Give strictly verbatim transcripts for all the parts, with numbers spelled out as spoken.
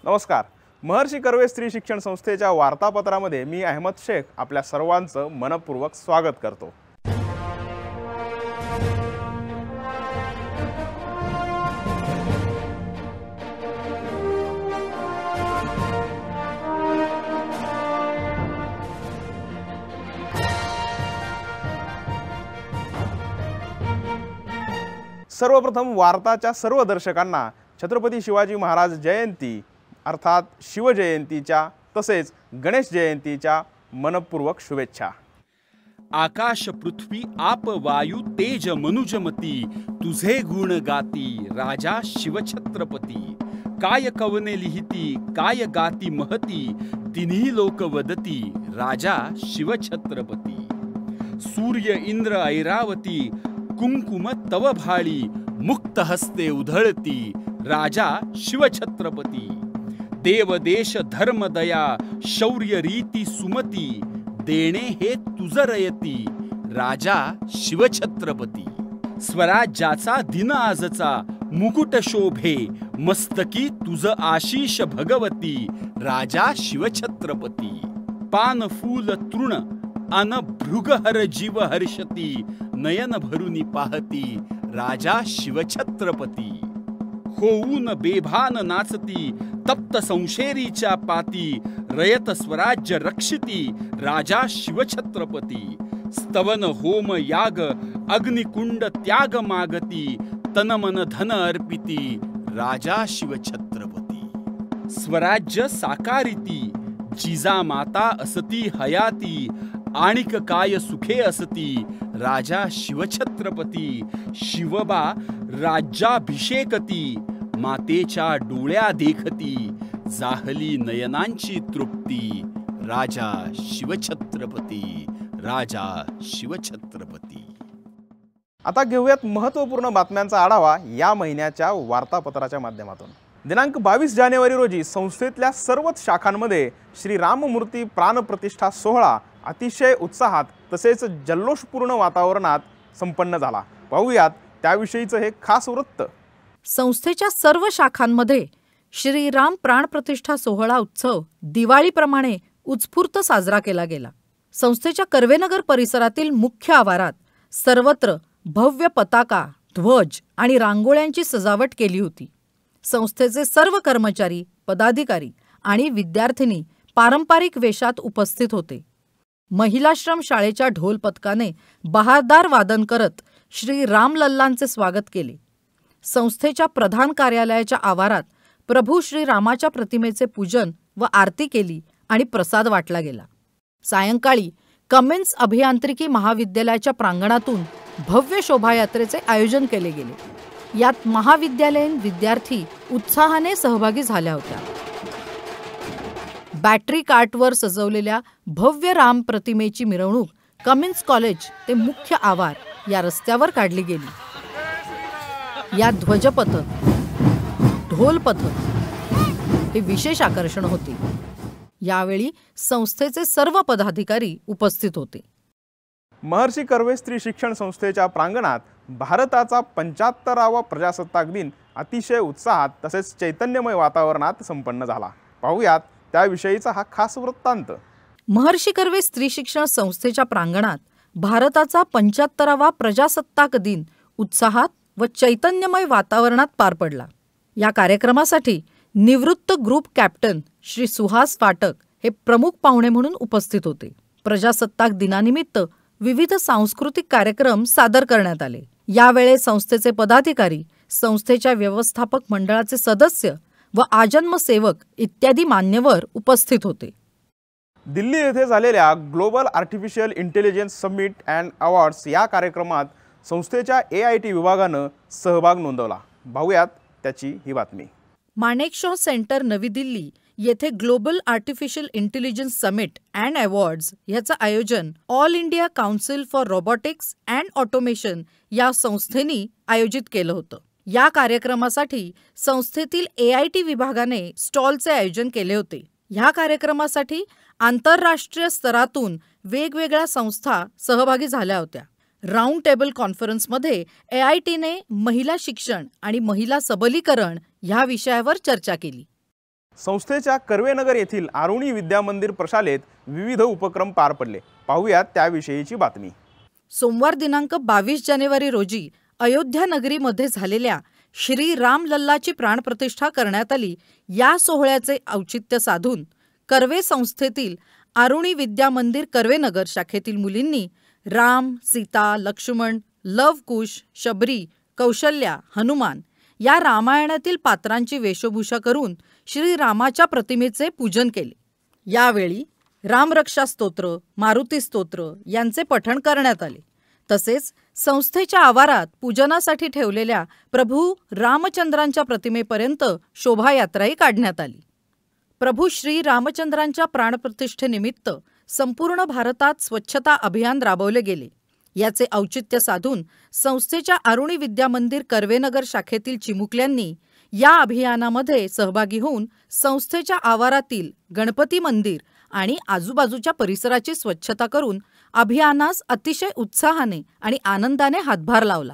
नमस्कार. महर्षी कर्वे स्त्री शिक्षण संस्थेच्या वार्तापत्रामध्ये मी अहमद शेख आपल्या सर्वांचं मनपूर्वक स्वागत करतो. सर्वप्रथम वार्ताच्या सर्व दर्शकांना छत्रपती शिवाजी महाराज जयंती अर्थात शिवजयंतीच्या तसेच गणेश जयंतीच्या मनपूर्वक शुभेच्छा. आकाश पृथ्वी आप वायू तेज मनुजमती तुझे गुण गाती राजा शिवछत्रपती. काय कवने लिहिती काय गाती महती तिन्ही लोक वदती राजा शिवछत्रपती. सूर्य इंद्र ऐरावती कुंकुम तव भाळी मुक्त हस्ते उधळती राजा शिवछत्रपती. देव देश धर्म दया शौर्य रीती सुमती देणे हे तुझ रयती राजा शिवछत्रपती. स्वराज्याचा दिन आजचा मुकुट शोभे मस्तकी तुझ आशीष भगवती राजा शिवछत्रपती. पान फूल तृण अन भृगहर जीव हर्षती नयन भरुनी पाहती राजा शिवछत्रपती. होऊन बेभान नाचती तप्त संशेरीच्या पाती रयत स्वराज्य रक्षिती राजा शिवछत्रपती. स्तवन होम याग अग्निकुंड त्याग मागती तनमन धन अर्पिती राजा शिवछत्रपती. स्वराज्य साकारिती जिजामाता असती हयाती आणिक काय सुखे असती राजा शिवछत्रपती. शिवबा राज्याभिषेकती मातेच्या डोळ्या देखती जाहली नयनांची तृप्ती राजा शिवछत्रपती राजा शिवछत्रपती. आता घेऊयात महत्त्वपूर्ण बातम्यांचा आढावा या महिन्याच्या वार्तापत्राच्या माध्यमातून. दिनांक बावीस जानेवारी रोजी संस्थेतल्या सर्वच शाखांमध्ये श्री राममूर्ती प्राणप्रतिष्ठा सोहळा अतिशय उत्साहात तसेच जल्लोषपूर्ण वातावरणात संपन्न झाला. पाहूयात त्याविषयीचं हे खास वृत्त. संस्थेच्या सर्व शाखांमध्ये श्रीराम प्राणप्रतिष्ठा सोहळा उत्सव दिवाळीप्रमाणे उत्स्फूर्त साजरा केला गेला. संस्थेच्या कर्वेनगर परिसरातील मुख्य आवारात सर्वत्र भव्य पताका ध्वज आणि रांगोळ्यांची सजावट केली होती. संस्थेचे सर्व कर्मचारी पदाधिकारी आणि विद्यार्थिनी पारंपरिक वेशात उपस्थित होते. महिलाश्रम शाळेच्या ढोल पथकाने बहारदार वादन करत श्री रामलल्लांचे स्वागत केले. संस्थेच्या प्रधान कार्यालयाच्या आवारात प्रभू श्रीरामाच्या प्रतिमेचे पूजन व आरती केली आणि प्रसाद वाटला गेला. सायंकाळी कमेन्स अभियांत्रिकी महाविद्यालयाच्या प्रांगणातून भव्य शोभायात्रेचे आयोजन केले गेले. यात महाविद्यालयीन विद्यार्थी उत्साहाने सहभागी झाल्या होत्या. बॅटरी कार्टवर सजवलेल्या भव्य राम प्रतिमेची मिरवणूक कमेन्स कॉलेज ते मुख्य आवार या रस्त्यावर काढली गेली. या ध्वजपथक ढोल पथक हे विशेष आकर्षण होते. यावेळी संस्थेचे सर्व पदाधिकारी उपस्थित होते. महर्षी कर्वे स्त्री शिक्षण संस्थेच्या प्रांगणात भारताचा पंच्याहत्तरावा प्रजासत्ताक दिन अतिशय उत्साहात तसेच चैतन्यमय वातावरणात संपन्न झाला. पाहूयात त्याविषयीचा हा खास वृत्तांत. महर्षी कर्वे स्त्री शिक्षण संस्थेच्या प्रांगणात भारताचा पंच्याहत्तरावा प्रजासत्ताक दिन उत्साहात व चैतन्यमय वातावरणात पार पडला. या कार्यक्रमासाठी निवृत्त ग्रुप कॅप्टन श्री सुहास फाटक हे प्रमुख पाहुणे म्हणून उपस्थित होते. प्रजासत्ताक दिनानिमित्त विविध सांस्कृतिक कार्यक्रम सादर करण्यात आले. यावेळी संस्थेचे पदाधिकारी, संस्थेच्या व्यवस्थापक मंडळाचे सदस्य व आजन्म सेवक इत्यादी मान्यवर उपस्थित होते. दिल्ली येथे झालेल्या global artificial intelligence summit and awards या कार्यक्रमात संस्थेच्या ए आय टी विभागानं सहभाग नोंदवला. पाहूयात त्याची ही बातमी. माणेकशॉ सेंटर नवी दिल्ली येथे global artificial intelligence summit and awards याचं आयोजन all India council for robotics and automation या संस्थेने आयोजित केलं होतं. या कार्यक्रमासाठी संस्थेतील ए आय टी विभागाने स्टॉलचे आयोजन केले होते. ह्या कार्यक्रमासाठी आंतरराष्ट्रीय स्तरातून वेगवेगळ्या संस्था सहभागी झाल्या होत्या. राऊंड टेबल कॉन्फरन्समध्ये ए आय टीने महिला शिक्षण आणि महिला सबलीकरण ह्या विषयावर चर्चा केली. संस्थेच्या कर्वेनगर येथील आरुणी विद्या मंदिर प्रशालेत विविध उपक्रम पार पडले. पाहूयात त्याविषयीची बातमी. सोमवार दिनांक बावीस जानेवारी रोजी अयोध्या नगरीमध्ये झालेल्या श्री रामलल्लाची प्राणप्रतिष्ठा करण्यात आली. या सोहळ्याचे औचित्य साधून कर्वे संस्थेतील आरुणी विद्या मंदिर कर्वेनगर शाखेतील मुलींनी राम, सीता, लक्ष्मण, लवकुश, शबरी, कौशल्या, हनुमान या रामायणातील पात्रांची वेशभूषा करून श्री रामाच्या प्रतिमेचे पूजन केले. यावेळी रामरक्षा स्तोत्र, मारुती स्तोत्र यांचे पठण करण्यात आले. तसेच संस्थेच्या आवारात पूजनासाठी ठेवलेल्या प्रभू रामचंद्रांच्या प्रतिमेपर्यंत शोभायात्राही काढण्यात आली. प्रभू श्री रामचंद्रांच्या प्राणप्रतिष्ठेनिमित्त संपूर्ण भारतात स्वच्छता अभियान राबवले गेले. याचे औचित्य साधून संस्थेच्या आरुणी विद्या मंदिर कर्वेनगर शाखेतील चिमुकल्यांनी या अभियानामध्ये सहभागी होऊन संस्थेच्या आवारातील गणपती मंदिर आणि आजूबाजूच्या परिसराची स्वच्छता करून अभियानास अतिशय उत्साहाने आणि आनंदाने हातभार लावला.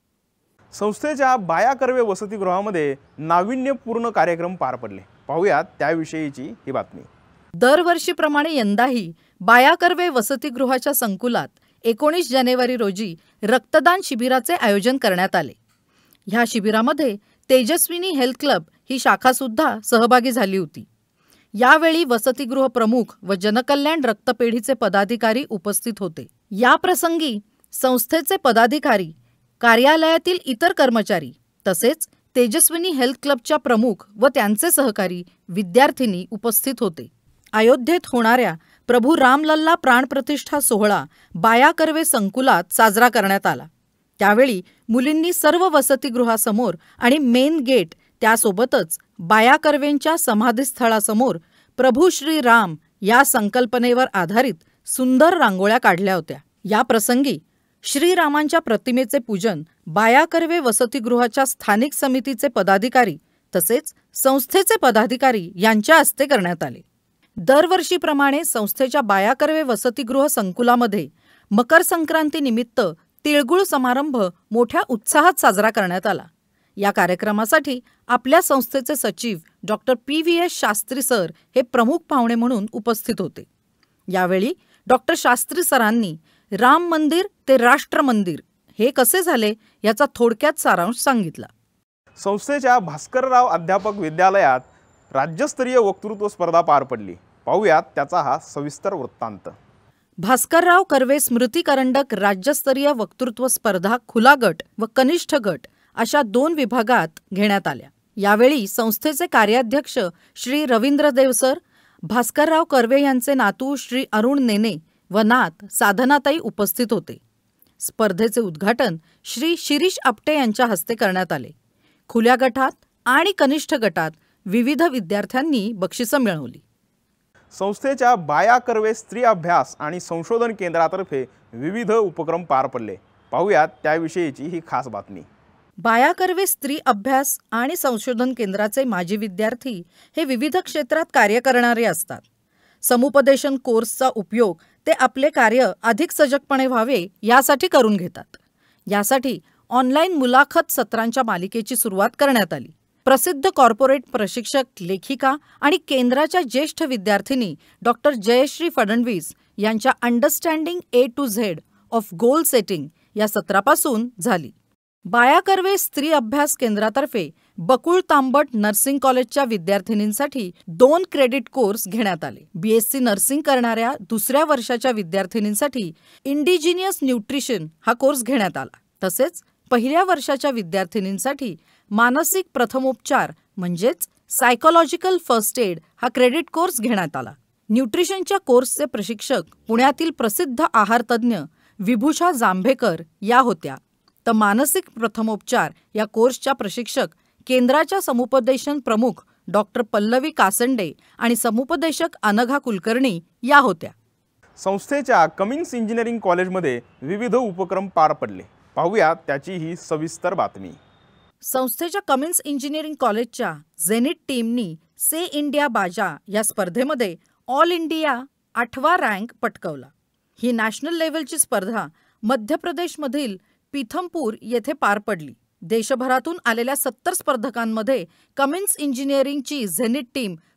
संस्थेच्या बाया कर्वे वसतिगृहामध्ये नाविन्यपूर्ण कार्यक्रम पार पडले. पाहूयात त्याविषयीची ही बातमी. दरवर्षीप्रमाणे यंदाही बाया कर्वे वसतिगृहाच्या संकुलात एकोणीस जानेवारी रोजी रक्तदान शिबिराचे आयोजन करण्यात आले. ह्या शिबिरामध्ये तेजस्विनी हेल्थ क्लब ही शाखासुद्धा सहभागी झाली होती. यावेळी वसतिगृह प्रमुख व जनकल्याण रक्तपेढीचे पदाधिकारी उपस्थित होते. या प्रसंगी संस्थेचे पदाधिकारी, कार्यालयातील इतर कर्मचारी तसेच तेजस्विनी हेल्थ क्लबच्या प्रमुख व त्यांचे सहकारी विद्यार्थिनी उपस्थित होते. अयोध्येत होणाऱ्या प्रभू रामलल्ला प्राणप्रतिष्ठा सोहळा बाया कर्वे संकुलात साजरा करण्यात आला. त्यावेळी मुलींनी सर्व वसतिगृहासमोर आणि मेन गेट त्यासोबतच बाया कर्वेंच्या समाधीस्थळासमोर प्रभू श्री राम या संकल्पनेवर आधारित सुंदर रांगोळ्या काढल्या होत्या. या प्रसंगी श्रीरामांच्या प्रतिमेचे पूजन बाया कर्वे वसतिगृहाच्या स्थानिक समितीचे पदाधिकारी तसेच संस्थेचे पदाधिकारी यांच्या हस्ते करण्यात आले. दरवर्षीप्रमाणे संस्थेच्या बाया कर्वे वसतिगृह संकुलामध्ये मकर संक्रांतीनिमित्त तिळगुळ समारंभ मोठ्या उत्साहात साजरा करण्यात आला. या कार्यक्रमासाठी आपल्या संस्थेचे सचिव doctor P V S Shastri sir हे प्रमुख पाहुणे म्हणून उपस्थित होते. यावेळी डॉक्टर शास्त्री सरांनी राम मंदिर ते राष्ट्र मंदिर हे कसे झाले याचा थोडक्यात सारांश सांगितला. संस्थेच्या भास्करराव अध्यापक विद्यालयात राज्यस्तरीय वक्तृत्व स्पर्धा पार पडली. पाहूयात त्याचा हा सविस्तर वृत्तांत. भास्करराव कर्वे स्मृती करंडक राज्यस्तरीय वक्तृत्व स्पर्धा खुला गट व कनिष्ठ गट अशा दोन विभागात घेण्यात आल्या. यावेळी संस्थेचे कार्याध्यक्ष श्री रवींद्र देव सर, भास्करराव कर्वे यांचे नातू श्री अरुण नेने व नात साधनाताई उपस्थित होते. स्पर्धेचे उद्घाटन श्री शिरीष आपटे यांच्या हस्ते करण्यात आले. खुल्या गटात आणि कनिष्ठ गटात विविध विद्यार्थ्यांनी बक्षिसं मिळवली. संस्थेच्या बाया कर्वे स्त्री अभ्यास आणि संशोधन केंद्रातर्फे विविध उपक्रम पार पडले. पाहूयात त्याविषयीची ही खास बातमी. बाया कर्वे स्त्री अभ्यास आणि संशोधन केंद्राचे माजी विद्यार्थी हे विविध क्षेत्रात कार्य करणारे असतात. समुपदेशन कोर्सचा उपयोग ते आपले कार्य अधिक सजगपणे व्हावे यासाठी करून घेतात. यासाठी ऑनलाईन मुलाखत सत्रांच्या मालिकेची सुरुवात करण्यात आली. प्रसिद्ध कॉर्पोरेट प्रशिक्षक, लेखिका आणि केंद्राच्या ज्येष्ठ विद्यार्थिनी डॉक्टर जयश्री फडणवीस यांच्या understanding A to Z of goal setting या सत्रापासून झाली. बाया कर्वे स्त्री अभ्यास केंद्रातर्फे बकुळ तांबट नर्सिंग कॉलेजच्या विद्यार्थिनींसाठी दोन क्रेडिट कोर्स घेण्यात आले. बीएससी नर्सिंग करणाऱ्या दुसऱ्या वर्षाच्या विद्यार्थिनींसाठी इंडिजिनियस न्यूट्रिशन हा कोर्स घेण्यात आला. तसेच पहिल्या वर्षाच्या विद्यार्थिनींसाठी मानसिक प्रथमोपचार म्हणजेच सायकोलॉजिकल फर्स्ट एड हा क्रेडिट कोर्स घेण्यात आला. न्यूट्रिशनच्या कोर्सचे प्रशिक्षक पुण्यातील प्रसिद्ध आहारतज्ञ विभूषा जांभेकर या होत्या. तर मानसिक प्रथमोपचार या कोर्सच्या प्रशिक्षक केंद्राच्या समुपदेशन प्रमुख डॉक्टर पल्लवी कासंडे आणि समुपदेशक अनघा कुलकर्णी या होत्या. संस्थेच्या कमिन्स इंजिनिअरिंग कॉलेजमध्ये विविध उपक्रम पार पडले. पाहूया त्याची ही सविस्तर बातमी. संस्थेच्या कमिन्स इंजिनिअरिंग कॉलेजच्या झेनिट टीमनी से इंडिया बाजा या स्पर्धेमध्ये ऑल इंडिया आठवा रँक पटकावला. ही नॅशनल लेव्हलची स्पर्धा मध्य प्रदेशमधील पीथमपूर येथे पार पडली. देशभरातून आलेल्या सत्तर स्पर्धकांमध्ये कमिन्स इंजिनिअरिंगची झेनिट टीम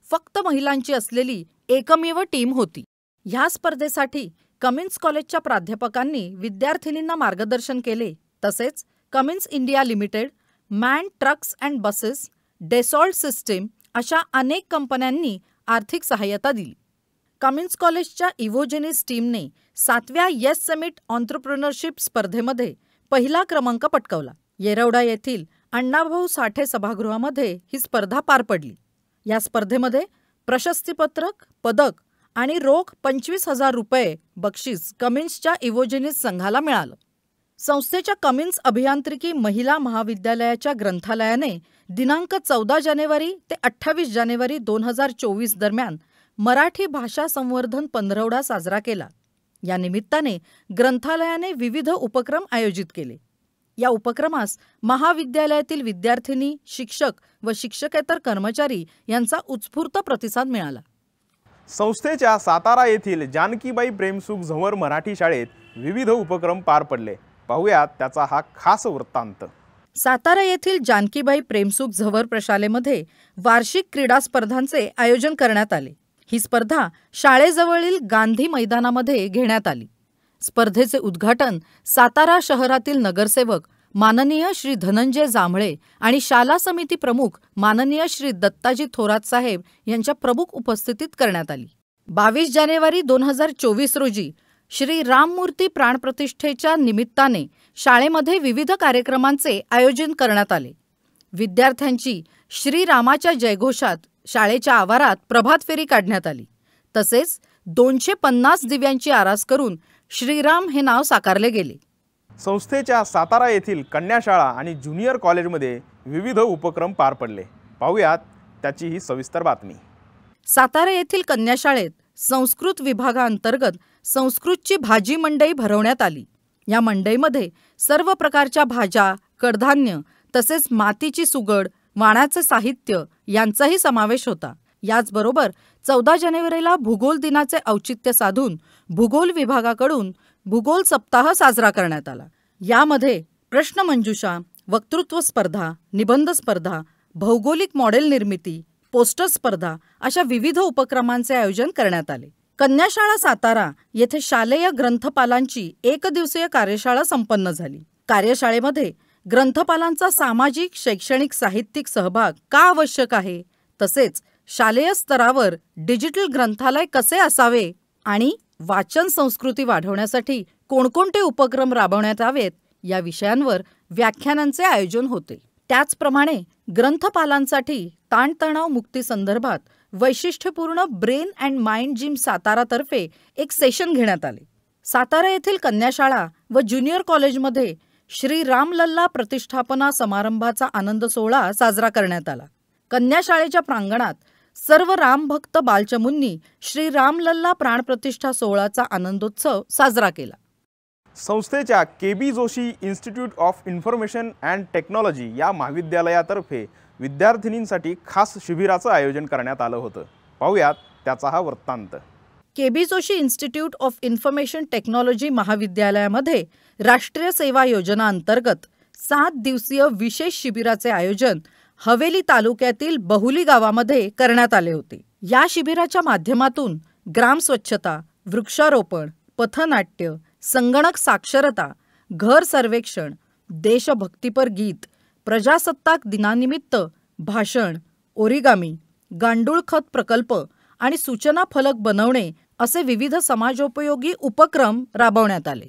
फक्त महिलांची असलेली एकमेव टीम होती. ह्या स्पर्धेसाठी कमिन्स कॉलेजच्या प्राध्यापकांनी विद्यार्थिनींना मार्गदर्शन केले. तसेच Cummins India limited, MAN trucks and buses, Dassault system अशा अनेक कंपन्यांनी आर्थिक सहाय्यता दिली. कमिन्स कॉलेजच्या इव्होजेनिस टीमने सातव्या येस समिट ऑन्ट्रप्रिनरशिप स्पर्धेमध्ये पहिला क्रमांक पटकावला. येरवडा येथील अण्णाभाऊ साठे सभागृहामध्ये ही स्पर्धा पार पडली. या स्पर्धेमध्ये प्रशस्तीपत्रक, पदक आणि रोख पंचवीस हजार रुपये बक्षीस कमिन्सच्या इव्होजेनिस संघाला मिळालं. संस्थेच्या कमिन्स अभियांत्रिकी महिला महाविद्यालयाच्या ग्रंथालयाने दिनांक चौदा जानेवारी ते अठ्ठावीस जानेवारी दोन हजार चोवीस दरम्यान मराठी भाषा संवर्धन पंधरवडा साजरा केला. या निमित्ताने ग्रंथालयाने विविध उपक्रम आयोजित केले. या उपक्रमास महाविद्यालयातील विद्यार्थिनी, शिक्षक व शिक्षकेतर कर्मचारी यांचा उत्स्फूर्त प्रतिसाद मिळाला. संस्थेच्या सातारा येथील जानकीबाई प्रेमसुख झंवर मराठी शाळेत विविध उपक्रम पार पडले. पाहूयात त्याचा हा खास वृत्तांत. सातारा येथील जानकीबाई प्रेमसुख झंवर प्रशालेमध्ये वार्षिक क्रीडा स्पर्धांचे आयोजन करण्यात आले. ही स्पर्धा शाळेजवळील गांधी मैदानामध्ये घेण्यात आली. स्पर्धेचे उद्घाटन सातारा शहरातील नगरसेवक माननीय श्री धनंजय जांभळे आणि शाला समिती प्रमुख माननीय श्री दत्ताजी थोरात साहेब यांच्या प्रमुख उपस्थितीत करण्यात आली. बावीस जानेवारी दोन हजार चोवीस रोजी श्री राममूर्ती प्राणप्रतिष्ठेच्या निमित्ताने शाळेमध्ये विविध कार्यक्रमांचे आयोजन करण्यात आले. विद्यार्थ्यांची श्रीरामाच्या जयघोषात शाळेच्या आवारात प्रभात फेरी काढण्यात आली. तसेच दोनशे पन्नास दिव्यांची आरास करून श्रीराम हे नाव साकारले गेले. संस्थेच्या सातारा येथील कन्याशाळा आणि ज्युनियर कॉलेजमध्ये विविध उपक्रम पार पडले. पाहूयात त्याची ही सविस्तर बातमी. सातारा येथील कन्याशाळेत संस्कृत विभागाअंतर्गत संस्कृतची भाजी मंडई भरवण्यात आली. या मंडईमध्ये सर्व प्रकारच्या भाज्या, कडधान्य तसेच मातीची सुगड, वाणाचे साहित्य यांचाही समावेश होता. याचबरोबर चौदा जानेवारीला भूगोल दिनाचे औचित्य साधून भूगोल विभागाकडून भूगोल सप्ताह साजरा करण्यात आला. यामध्ये प्रश्नमंजुषा, वक्तृत्व स्पर्धा, निबंध स्पर्धा, भौगोलिक मॉडेल निर्मिती, पोस्टर स्पर्धा अशा विविध उपक्रमांचे आयोजन करण्यात आले. कन्याशाळा सातारा येथे शालेय ग्रंथपालांची एक दिवसीय कार्यशाळा संपन्न झाली. कार्यशाळेमध्ये ग्रंथपालांचा सामाजिक, शैक्षणिक, साहित्यिक सहभाग का आवश्यक आहे, तसेच शालेय स्तरावर डिजिटल ग्रंथालय कसे असावे आणि वाचन संस्कृती वाढवण्यासाठी कोणकोणते उपक्रम राबवण्यात यावेत या विषयांवर व्याख्यानांचे आयोजन होते. त्याचप्रमाणे ग्रंथपालांसाठी ताणतणाव मुक्ती संदर्भात वैशिष्ट्यपूर्ण ब्रेन अँड माइंड जिम सातारातर्फे एक सेशन घेण्यात आले. सातारा येथील कन्याशाळा व ज्युनियर कॉलेजमध्ये श्री रामलल्ला प्रतिष्ठापना समारंभाचा आनंद सोहळा साजरा करण्यात आला. कन्याशाळेच्या प्रांगणात सर्व रामभक्त बालचमूंनी श्री रामलल्ला प्राणप्रतिष्ठा सोहळ्याचा आनंदोत्सव साजरा केला. संस्थेच्या K B Joshi institute of information and technology या महाविद्यालयातर्फे विद्यार्थिनींसाठी खास शिबिराचं आयोजन करण्यात आलं होतं. पाहूयात त्याचा हा वृत्तांत. K B Joshi institute of information technology महाविद्यालयामध्ये राष्ट्रीय सेवा योजना अंतर्गत सात दिवसीय विशेष शिबिराचे आयोजन हवेली तालुक्यातील बहुली गावामध्ये करण्यात आले होते. या शिबिराच्या माध्यमातून ग्राम स्वच्छता, वृक्षारोपण, पथनाट्य, संगणक साक्षरता, घर सर्वेक्षण, देशभक्तीपर गीत, प्रजासत्ताक दिनानिमित्त भाषण, ओरिगामी, गांडूळ खत प्रकल्प आणि सूचना फलक बनवणे असे विविध समाजोपयोगी उपक्रम राबवण्यात आले.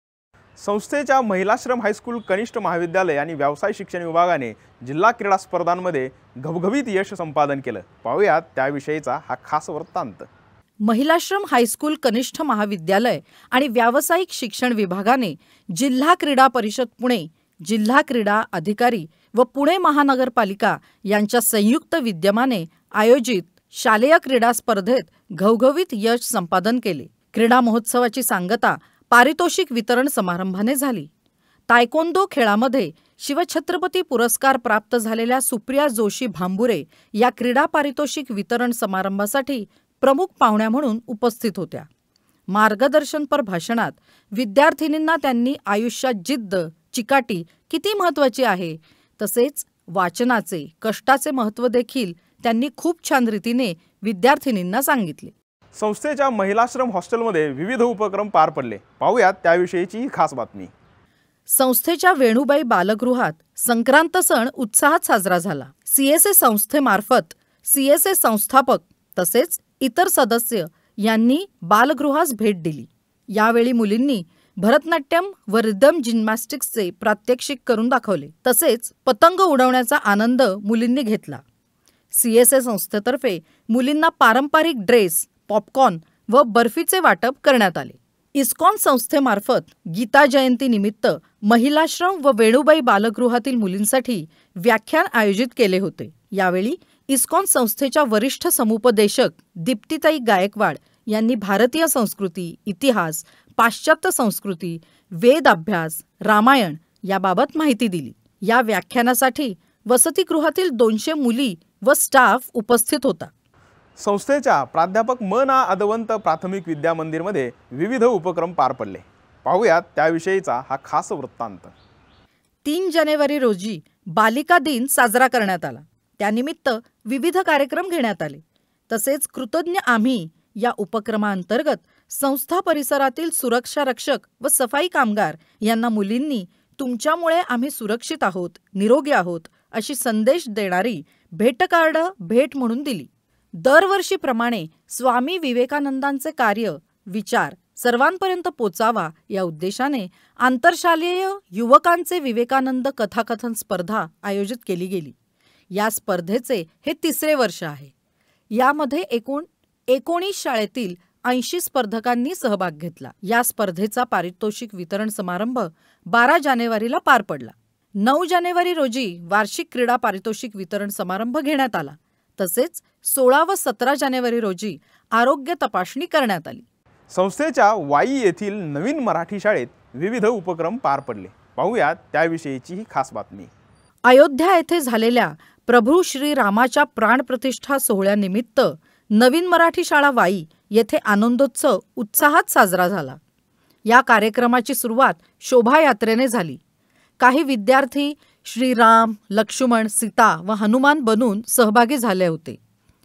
संस्थेच्या महिलाश्रम हायस्कूल कनिष्ठ महाविद्यालय आणि व्यवसाय शिक्षण विभागाने जिल्हा क्रीडा स्पर्धांमध्ये घवघवीत यश संपादन केलं. पाहूयात त्याविषयीचा हा खास वृत्तांत. महिलाश्रम हायस्कूल कनिष्ठ महाविद्यालय आणि व्यावसायिक शिक्षण विभागाने जिल्हा क्रीडा परिषद पुणे, जिल्हा क्रीडा अधिकारी व पुणे महानगरपालिका यांच्या संयुक्त विद्यमाने आयोजित शालेय क्रीडा स्पर्धेत घवघवीत यश संपादन केले. क्रीडा महोत्सवाची सांगता पारितोषिक वितरण समारंभाने झाली. तायकोंदो खेळामध्ये शिवछत्रपती पुरस्कार प्राप्त झालेल्या सुप्रिया जोशी भांबुरे या क्रीडा पारितोषिक वितरण समारंभासाठी प्रमुख पाहुण्या म्हणून उपस्थित होत्या. मार्गदर्शनपर भाषणात विद्यार्थिनींना त्यांनी आयुष्यात जिद्द, चिकाटी किती महत्त्वाची आहे तसेच वाचनाचे, कष्टाचे महत्त्व देखील त्यांनी खूप छान रीतीने विद्यार्थिनींना सांगितले. संस्थेच्या महिलाश्रम हॉस्टेलमध्ये विविध उपक्रम पार पडले. पाहूयात त्याविषयीची ही खास बातमी. संस्थेच्या वेणुबाई बालगृहात संक्रांत सण उत्साहात साजरा झाला. सीएसए संस्थेमार्फत सीएसए संस्थापक तसेच इतर सदस्य यांनी बालगृहास भेट दिली. यावेळी मुलींनी भरतनाट्यम व रिदम जिम्नॅस्टिक्सचे प्रात्यक्षिक करून दाखवले. तसेच पतंग उडवण्याचा आनंद मुलींनी घेतला. सीएसए संस्थेतर्फे मुलींना पारंपरिक ड्रेस, पॉपकॉर्न व बर्फीचे वाटप करण्यात आले. इस्कॉन संस्थेमार्फत गीता जयंती निमित्त महिलाश्रम व वेणुबाई बालगृहातील मुलींसाठी व्याख्यान आयोजित केले होते. यावेळी इस्कॉन संस्थेच्या वरिष्ठ समुपदेशक दीप्तीताई गायकवाड यांनी भारतीय संस्कृती, इतिहास, पाश्चात्य संस्कृती, वेद अभ्यास, रामायण याबाबत माहिती दिली. या व्याख्यानासाठी वसतिगृहातील दोनशे मुली व स्टाफ उपस्थित होता. संस्थेच्या प्राध्यापक म ना अदवंत प्राथमिक विद्या मंदिरमध्ये विविध उपक्रम पार पडले. पाहूयात त्याविषयीचा हा खास वृत्तांत. तीन जानेवारी रोजी बालिका दिन साजरा करण्यात आला. त्यानिमित्त विविध कार्यक्रम घेण्यात आले. तसेच कृतज्ञ आम्ही या उपक्रमांतर्गत संस्था परिसरातील सुरक्षा रक्षक व सफाई कामगार यांना मुलींनी तुमच्यामुळे आम्ही सुरक्षित आहोत, निरोगी आहोत अशी संदेश देणारी भेटकार्ड भेट म्हणून दिली. दरवर्षीप्रमाणे स्वामी विवेकानंदांचे कार्य, विचार सर्वांपर्यंत पोचावा या उद्देशाने आंतरशालेय युवकांचे विवेकानंद कथाकथन स्पर्धा आयोजित केली गेली. या स्पर्धेचे हे तिसरे वर्ष आहे. यामध्ये एकूण एकोणीस शाळेतील ऐंशी स्पर्धकांनी सहभाग घेतला. या स्पर्धेचा पारितोषिक वितरण समारंभ बारा जानेवारीला पार पडला. नऊ जानेवारी रोजी वार्षिक क्रीडा पारितोषिक वितरण समारंभ घेण्यात आला. तसेच सोळा व सतरा जानेवारी रोजी आरोग्य तपासणी करण्यात आली. संस्थेच्या वाई येथील नवीन मराठी शाळेत विविध उपक्रम पार पडले. पाहूयात त्याविषयीची ही खास बातमी. अयोध्या येथे झालेल्या प्रभू श्री रामाच्या प्राणप्रतिष्ठा सोहळ्यानिमित्त नवीन मराठी शाळा वाई येथे आनंदोत्सव उत्साहात साजरा झाला. या कार्यक्रमाची सुरुवात शोभायात्रेने झाली. काही विद्यार्थी श्रीराम, लक्ष्मण, सीता व हनुमान बनून सहभागी झाले होते.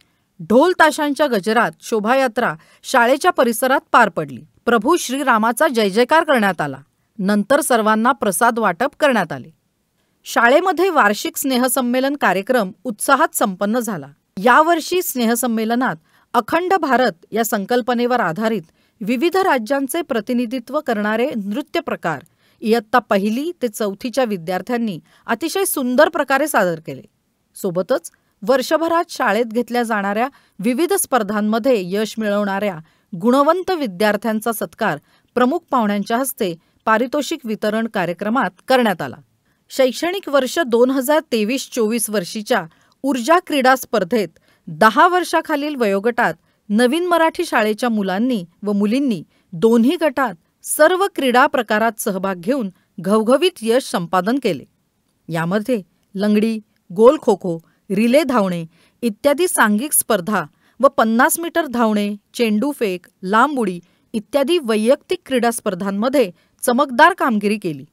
ढोल ताशांच्या गजरात शोभायात्रा शाळेच्या परिसरात पार पडली. प्रभू श्रीरामाचा जय जयकार करण्यात आला. नंतर सर्वांना प्रसाद वाटप करण्यात आले. शाळेमध्ये वार्षिक स्नेहसंमेलन कार्यक्रम उत्साहात संपन्न झाला. यावर्षी स्नेहसंमेलनात अखंड भारत या संकल्पनेवर आधारित विविध राज्यांचे प्रतिनिधित्व करणारे नृत्य प्रकार इयत्ता पहिली ते चौथीच्या विद्यार्थ्यांनी अतिशय सुंदर प्रकारे सादर केले. सोबतच वर्षभरात शाळेत घेतल्या जाणाऱ्या विविध स्पर्धांमध्ये यश मिळवणाऱ्या गुणवंत विद्यार्थ्यांचा सत्कार प्रमुख पाहुण्यांच्या हस्ते पारितोषिक वितरण कार्यक्रमात करण्यात आला. शैक्षणिक वर्ष दोन हजार तेवीस चोवीस वर्षीच्या ऊर्जा क्रीडा स्पर्धेत दहा वर्षाखालील वयोगटात नवीन मराठी शाळेच्या मुलांनी व मुलींनी दोन्ही गटात सर्व क्रीडा प्रकारात सहभाग घेऊन घवघवीत यश संपादन केले. यामध्ये लंगडी, गोल खो खो, रिले धावणे इत्यादी सांघिक स्पर्धा व पन्नास मीटर धावणे, चेंडू फेक, लांब उडी इत्यादी वैयक्तिक क्रीडा स्पर्धांमध्ये चमकदार कामगिरी केली.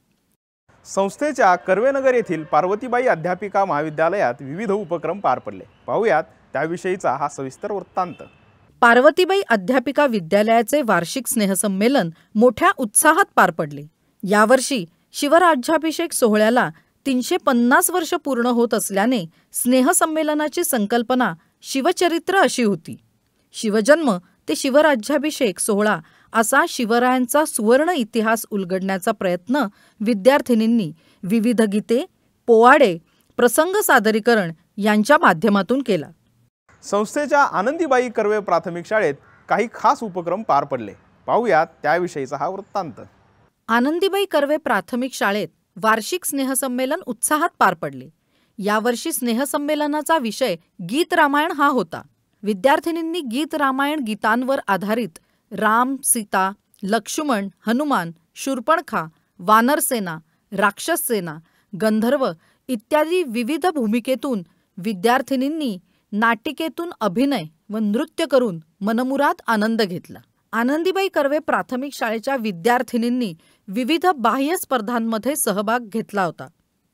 संस्थेच्या कर्वेनगर येथील पार्वतीबाई अध्यापिका महाविद्यालयात विविध उपक्रम पार पडले. पाहूयात त्याविषयीचा हा सविस्तर वृत्तांत. पार्वतीबाई अध्यापिका विद्यालयाचे वार्षिक स्नेहसंमेलन मोठ्या उत्साहात पार पडले. यावर्षी शिवराज्याभिषेक सोहळ्याला तीनशे पन्नास वर्ष पूर्ण होत असल्याने स्नेहसंमेलनाची संकल्पना शिवचरित्र अशी होती. शिवजन्म ते शिवराज्याभिषेक सोहळा असा शिवरायांचा सुवर्ण इतिहास उलगडण्याचा प्रयत्न विद्यार्थिनींनी विविध गीते, पोवाडे, प्रसंग सादरीकरण यांच्या माध्यमातून केला. संस्थेच्या आनंदीबाई कर्वे प्राथमिक शाळेत काही खास उपक्रम पार पडले. पाहूयात त्याविषयीचा हा वृत्तांत. आनंदीबाई कर्वे प्राथमिक शाळेत वार्षिक स्नेहसंमेलन उत्साहात पार पडले. यावर्षी स्नेहसंमेलनाचा विषय गीत रामायण हा होता. विद्यार्थिनींनी गीत रामायण गीतांवर आधारित राम, सीता, लक्ष्मण, हनुमान, शूर्पणखा, वानरसेना, राक्षससेना, गंधर्व इत्यादी विविध भूमिकेतून विद्यार्थिनींनी नाटिकेतून अभिनय व नृत्य करून मनमुराद आनंद घेतला. आनंदीबाई कर्वे प्राथमिक शाळेच्या विद्यार्थिनींनी विविध बाह्य स्पर्धांमध्ये सहभाग घेतला होता.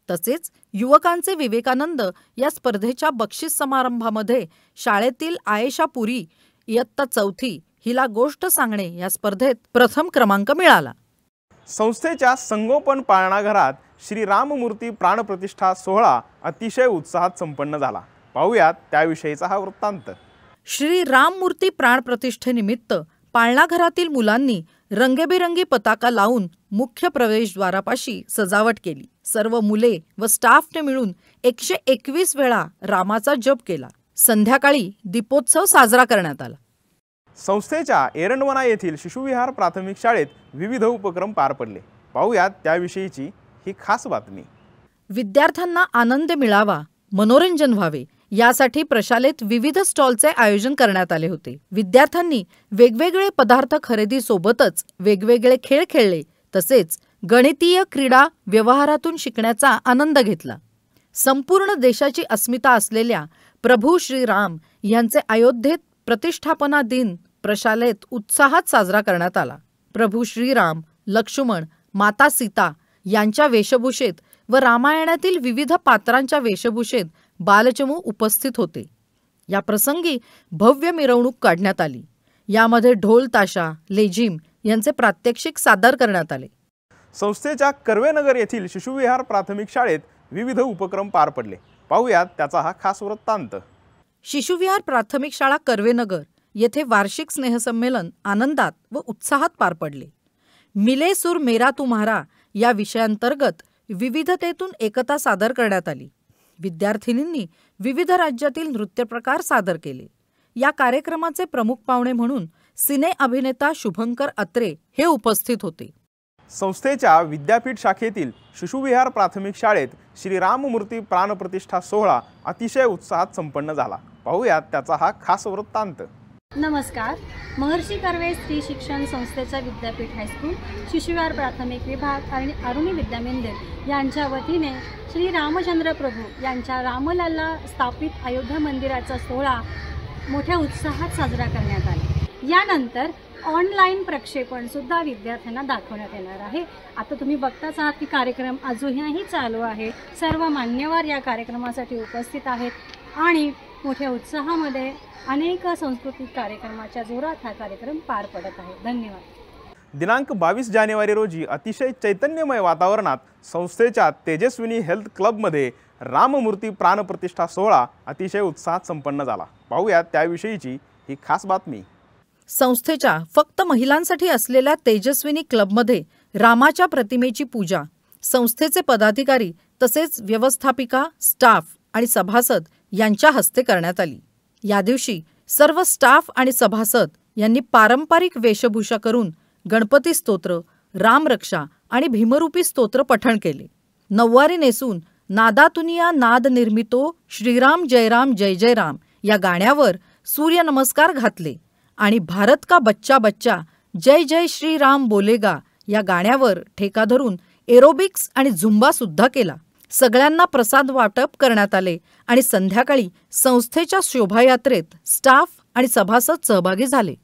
तसेच युवकांचे विवेकानंद या स्पर्धेच्या बक्षीस समारंभामध्ये शाळेतील आयेशा पुरी इयत्ता चौथी हिला गोष्ट सांगणे या स्पर्धेत प्रथम क्रमांक मिळाला. संस्थेच्या संगोपन पाळणाघरात श्री राममूर्ती प्राणप्रतिष्ठा सोहळा अतिशय उत्साहात संपन्न झाला. पाहूयात त्याविषयीचा हा वृत्तांत. श्री राममूर्ती प्राणप्रतिष्ठेनिमित्त पाळणाघरातील मुलांनी रंगेबेरंगी पताका लावून मुख्य प्रवेशद्वारापाशी सजावट केली. सर्व मुले व स्टाफने मिळून एकशे एकवीस वेळा रामाचा जप केला. संध्याकाळी दीपोत्सव साजरा करण्यात आला. संस्थेच्या एरंडवना येथील शिशुविहार प्राथमिक शाळेत विविध उपक्रम पार पडले. पाहूयात त्याविषयीची ही खास बातमी. विद्यार्थ्यांना आनंद मिळावा, मनोरंजन व्हावे यासाठी प्रशालेत विविध स्टॉलचे आयोजन करण्यात आले होते. विद्यार्थ्यांनी वेगवेगळे पदार्थ खरेदीसोबतच वेगवेगळे खेळ खेळले. तसेच गणितीय क्रीडा व्यवहारातून शिकण्याचा आनंद घेतला. संपूर्ण देशाची अस्मिता असलेल्या प्रभू श्रीराम यांचे अयोध्येत प्रतिष्ठापना दिन प्रशालेत उत्साहात साजरा करण्यात आला. प्रभू श्रीराम, लक्ष्मण, माता सीता यांच्या वेशभूषेत व रामायणातील विविध पात्रांच्या वेशभूषेत बालचमू उपस्थित होते. या प्रसंगी भव्य मिरवणूक काढण्यात आली. यामध्ये ढोल ताशा, लेझिम यांचे प्रात्यक्षिक सादर करण्यात आले. संस्थेच्या कर्वेनगर येथील शिशुविहार प्राथमिक शाळेत विविध उपक्रम पार पडले. पाहूयात त्याचा हा खास वृत्तांत. शिशुविहार प्राथमिक शाळा कर्वेनगर येथे वार्षिक स्नेहसंमेलन आनंदात व उत्साहात पार पडले. मिले सुर मेरा तुम्हारा या विषयांतर्गत विविधतेतून एकता सादर करण्यात आली. विद्यार्थिनींनी विविध राज्यातील नृत्यप्रकार सादर केले. या कार्यक्रमाचे प्रमुख पाहुणे म्हणून सिने अभिनेता शुभंकर अत्रे हे उपस्थित होते. संस्थेच्या विद्यापीठ शाखेतील शिशुविहार प्राथमिक शाळेत श्री राममूर्ती प्राणप्रतिष्ठा सोहळा अतिशय उत्साहात संपन्न झाला. पाहूयात त्याचा हा खास वृत्तांत. नमस्कार. महर्षी कर्वे स्त्री शिक्षण संस्थेच्या विद्यापीठ हायस्कूल शिशुविहार प्राथमिक विभाग आणि अरुणी विद्यामंदिर यांच्या वतीने श्री रामचंद्र प्रभू यांच्या रामलल्ला स्थापित अयोध्या मंदिराचा सोहळा मोठ्या उत्साहात साजरा करण्यात आला. यानंतर ऑनलाईन प्रक्षेपण सुद्धा विद्यार्थ्यांना दाखवण्यात येणार आहे. आता तुम्ही बघताच आहात की कार्यक्रम अजूनही चालू आहे. सर्व मान्यवर या कार्यक्रमासाठी उपस्थित आहेत आणि मोठ्या उत्साहामध्ये अनेक सांस्कृतिक कार्यक्रमाच्या जोरात हा कार्यक्रम पार पडत आहे. धन्यवाद. दिनांक बावीस जानेवारी रोजी अतिशय चैतन्यमय वातावरणात संस्थेच्या तेजस्विनी हेल्थ क्लबमध्ये राममूर्ती प्राणप्रतिष्ठा सोहळा अतिशय उत्साहात संपन्न झाला. पाहूयात त्याविषयीची ही खास बातमी. संस्थेच्या फक्त महिलांसाठी असलेल्या तेजस्विनी क्लबमध्ये रामाच्या प्रतिमेची पूजा संस्थेचे पदाधिकारी तसेच व्यवस्थापिका, स्टाफ आणि सभासद यांच्या हस्ते करण्यात आली. या दिवशी सर्व स्टाफ आणि सभासद यांनी पारंपरिक वेशभूषा करून गणपती स्तोत्र, रामरक्षा आणि भीमरूपी स्तोत्र पठण केले. नऊवारी नेसून नादातुनिया नाद निर्मितो श्रीराम जय राम जय जय राम या गाण्यावर सूर्यनमस्कार घातले आणि भारत का बच्चा बच्चा जय जय श्री राम बोलेगा या गाण्यावर ठेका धरून एरोबिक्स आणि झुंबा सुद्धा केला. सगळ्यांना प्रसाद वाटप करण्यात आले आणि संध्याकाळी संस्थेच्या शोभायात्रेत स्टाफ आणि सभासद सहभागी झाले.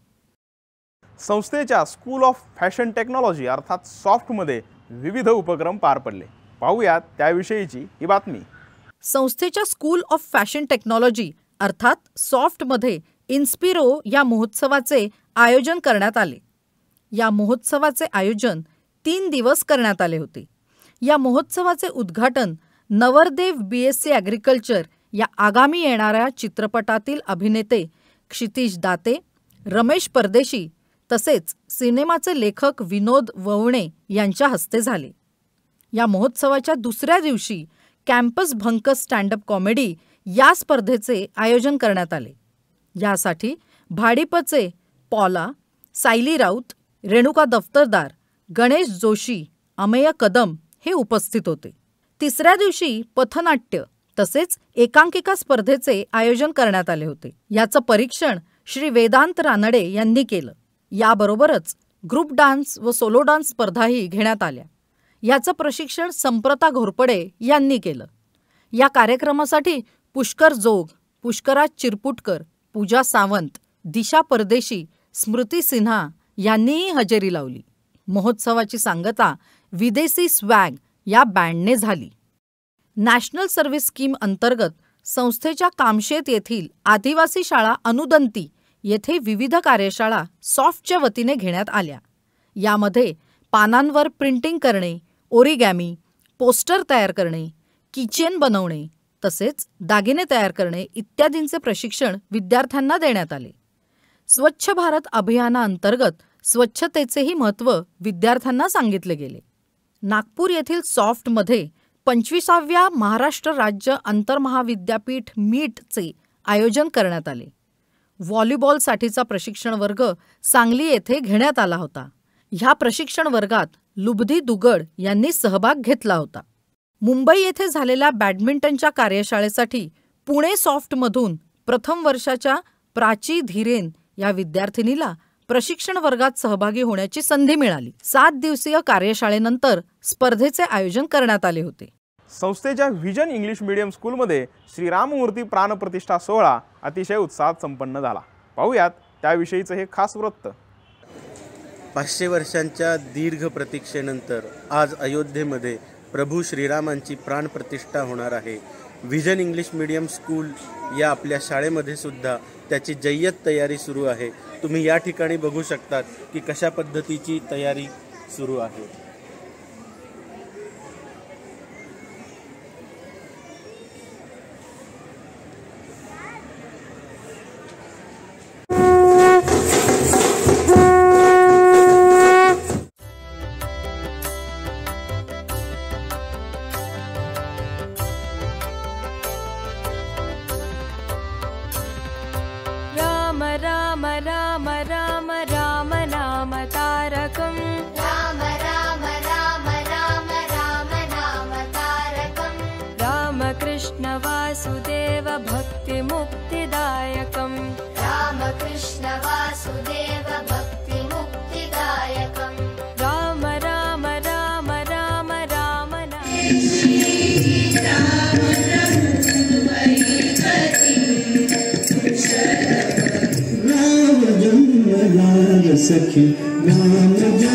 संस्थेच्या स्कूल ऑफ फॅशन टेक्नॉलॉजी अर्थात सॉफ्टमध्ये विविध उपक्रम पार पडले. पाहूयात त्याविषयीची ही बातमी. संस्थेच्या स्कूल ऑफ फॅशन टेक्नॉलॉजी अर्थात सॉफ्टमध्ये इन्स्पिरो या महोत्सवाचे आयोजन करण्यात आले. या महोत्सवाचे आयोजन तीन दिवस करण्यात आले होते. या महोत्सवाचे उद्घाटन नवरदेव बी एस सी ॲग्रिकल्चर या आगामी येणाऱ्या चित्रपटातील अभिनेते क्षितिज दाते, रमेश परदेशी तसेच सिनेमाचे लेखक विनोद ववणे यांच्या हस्ते झाले. या महोत्सवाच्या दुसऱ्या दिवशी कॅम्पस भंकस स्टँडअप कॉमेडी या स्पर्धेचे आयोजन करण्यात आले. यासाठी भाडीपचे पॉला, सायली राऊत, रेणुका दफ्तरदार, गणेश जोशी, अमेय कदम हे उपस्थित होते. तिसऱ्या दिवशी पथनाट्य तसेच एकांकिका स्पर्धेचे आयोजन करण्यात आले होते. याचं परीक्षण श्री वेदांत रानडे यांनी केलं. याबरोबरच ग्रुप डान्स व सोलो डान्स स्पर्धाही घेण्यात आल्या. याचं प्रशिक्षण संप्रता घोरपडे यांनी केलं. या कार्यक्रमासाठी पुष्कर जोग, पुष्कराज चिरपुटकर, पूजा सावंत, दिशा परदेशी, स्मृती सिन्हा यांनीही हजेरी लावली. महोत्सवाची सांगता विदेसी स्वॅग या बँडने झाली. नॅशनल सर्व्हिस स्कीम अंतर्गत संस्थेच्या कामशेत येथील आदिवासी शाळा अनुदंती येथे विविध कार्यशाळा सॉफ्टच्या वतीने घेण्यात आल्या. यामध्ये पानांवर प्रिंटिंग करणे, ओरिगॅमी, पोस्टर तयार करणे, किचेन बनवणे तसेच दागिने तयार करणे इत्यादींचे प्रशिक्षण विद्यार्थ्यांना देण्यात आले. स्वच्छ भारत अभियानाअंतर्गत स्वच्छतेचेही महत्त्व विद्यार्थ्यांना सांगितले गेले. नागपूर येथील सॉफ्टमध्ये पंचवीसाव्या महाराष्ट्र राज्य आंतरमहाविद्यापीठ मीटचे आयोजन करण्यात आले. व्हॉलीबॉलसाठीचा प्रशिक्षण वर्ग सांगली येथे घेण्यात आला होता. ह्या प्रशिक्षण वर्गात लुबधी दुगड यांनी सहभाग घेतला होता. मुंबई येथे झालेल्या बॅडमिंटनच्या कार्यशाळेसाठी पुणे सॉफ्टमधून प्रथम वर्षाच्या प्राची धीरेन या विद्यार्थिनीला प्रशिक्षण वर्गात सहभागी होण्याची संधी मिळाली. सात दिवसीय कार्यशाळेनंतर स्पर्धेचे आयोजन करण्यात आले होते. संस्थेच्या व्हिजन इंग्लिश मीडियम स्कूलमध्ये श्री राममूर्ती प्राणप्रतिष्ठा सोहळा अतिशय उत्साहात संपन्न झाला. पाहूयात त्याविषयीचं हे खास वृत्त. पाचशे वर्षांच्या दीर्घ प्रतीक्षेनंतर आज अयोध्येमध्ये प्रभू श्रीरामांची प्राणप्रतिष्ठा होणार आहे. व्हिजन इंग्लिश मीडियम स्कूल या आपल्या शाळेमध्ये सुद्धा त्याची जय्यत तयारी सुरू आहे. तुम्ही या ठिकाणी बघू शकतात की कशा पद्धतीची तयारी सुरू आहे. राम राम राम राम राम नाम तारकं राम राम राम राम राम नाम तारकं राम कृष्ण वासुदेव भक्ति मुक्तिदायकं राम कृष्ण वासुदेव भक्ति मुक्तिदायकं राम राम राम राम राम नाम सखी राम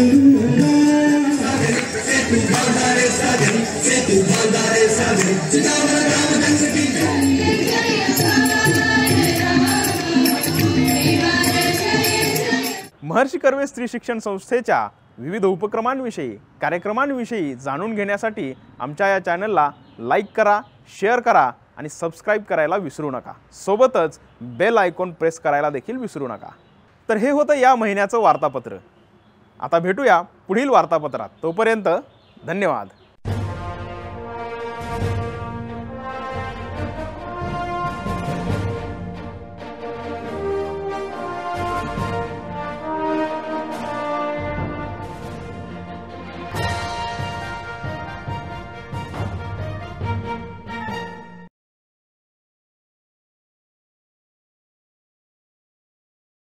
महर्षी कर्वे स्त्री शिक्षण संस्थेच्या विविध उपक्रमांविषयी कार्यक्रमांविषयी जाणून घेण्यासाठी आमच्या या चॅनलला लाईक करा, शेअर करा आणि सबस्क्राईब करायला विसरू नका. सोबतच बेल आयकॉन प्रेस करायला देखील विसरू नका. तर हे होतं या महिन्याचं वार्तापत्र. आता भेटूया पुढील वार्तापत्रात. तोपर्यंत धन्यवाद.